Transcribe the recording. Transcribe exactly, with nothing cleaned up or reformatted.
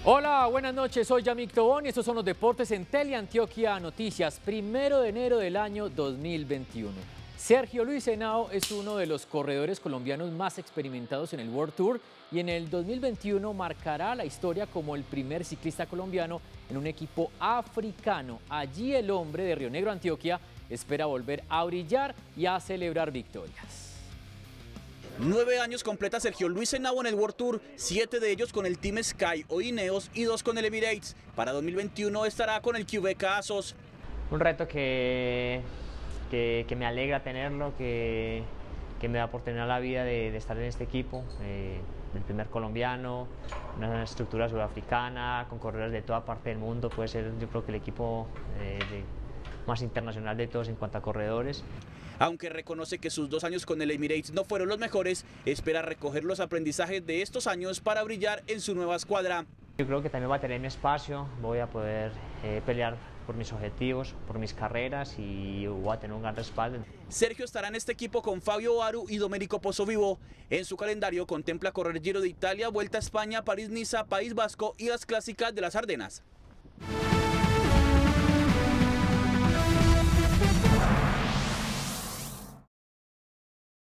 Hola, buenas noches, soy Yamik Tobón y estos son los deportes en Teleantioquia Noticias, primero de enero del año dos mil veintiuno. Sergio Luis Henao es uno de los corredores colombianos más experimentados en el World Tour y en el dos mil veintiuno marcará la historia como el primer ciclista colombiano en un equipo africano. Allí el hombre de Río Negro, Antioquia, espera volver a brillar y a celebrar victorias. Nueve años completa Sergio Luis Henao en el World Tour, siete de ellos con el Team Sky o Ineos y dos con el Emirates. Para dos mil veintiuno estará con el Qhubeka Asos. Un reto que, que, que me alegra tenerlo, que, que me da por tener la vida de, de estar en este equipo, eh, el primer colombiano, una estructura sudafricana, con corredores de toda parte del mundo. Puede ser, yo creo que el equipo eh, de, más internacional de todos en cuanto a corredores. Aunque reconoce que sus dos años con el Emirates no fueron los mejores, espera recoger los aprendizajes de estos años para brillar en su nueva escuadra. Yo creo que también voy a tener mi espacio, voy a poder eh, pelear por mis objetivos, por mis carreras y voy a tener un gran respaldo. Sergio estará en este equipo con Fabio Aru y Domenico Pozzovivo. En su calendario contempla correr Giro de Italia, Vuelta a España, París-Niza, País Vasco y las clásicas de las Ardenas.